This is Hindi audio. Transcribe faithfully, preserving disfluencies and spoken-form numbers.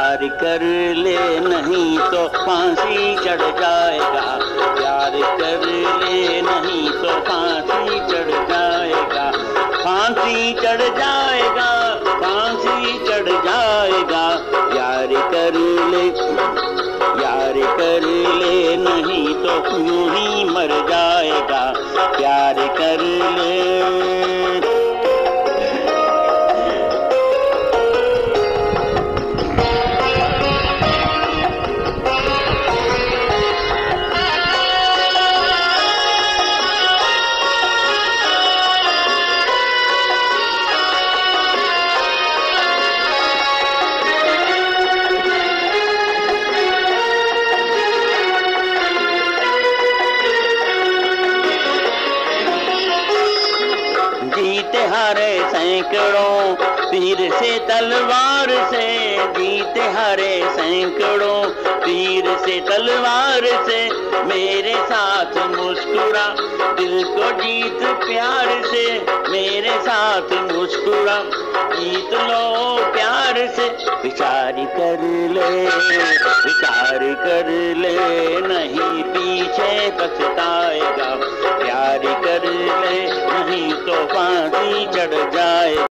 प्यार कर ले नहीं तो फांसी चढ़ जाएगा, प्यार कर ले नहीं तो फांसी चढ़ जाएगा, फांसी चढ़ जाएगा, फांसी चढ़ जाएगा। प्यार कर ले, प्यार कर ले नहीं तो यूं ही मर जाएगा, प्यार कर ले। जीते हारे सैकड़ों तीर से तलवार से, जीते हारे सैकड़ों तीर से तलवार से, मेरे साथ मुस्कुरा दिल को जीत प्यार से, मेरे साथ मुस्कुरा जीत लो प्यार से। विचार कर ले, विचार कर ले नहीं पीछे पछताएगा, प्यार कर ले नहीं तो फांसी चढ़ जाए।